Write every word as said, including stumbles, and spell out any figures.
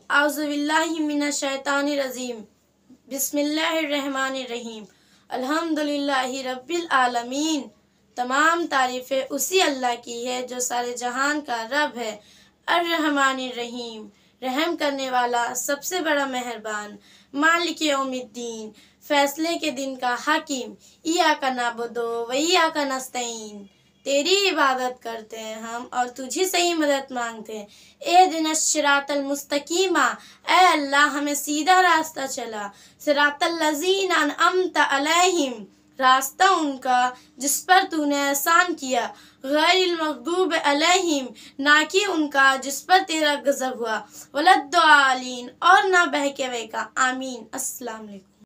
आउज़ुबिल्लाहि मिनश्शैतानिर्रजीम बिस्मिल्लाहिर्रहमानिर्रहीम अल्हम्दुलिल्लाहि रब्बिल आलमीन। तमाम तारीफ़ें उसी अल्लाह की है जो सारे जहान का रब है। अर्रहमानिर्रहीम, रहम करने वाला, सबसे बड़ा मेहरबान। मालिक यौमिद्दीन, फैसले के दिन का हाकिम। इय्याका नअबुदु व इय्याका नस्तईन, तेरी इबादत करते हैं हम और तुझी से ही मदद मांगते हैं। एहदिनस सिरातल मुस्तकीमा, ऐ अल्लाह हमें सीधा रास्ता चला। सिरातल लज़ीना अनअमता अलैहिम, रास्ता उनका जिस पर तूने एहसान किया। गैरिल मग़दूब अलैहिम, ना कि उनका जिस पर तेरा गज़ब हुआ। वलद्दालीन, और ना बहके हुए का। आमीन। अस्सलाम वालेकुम।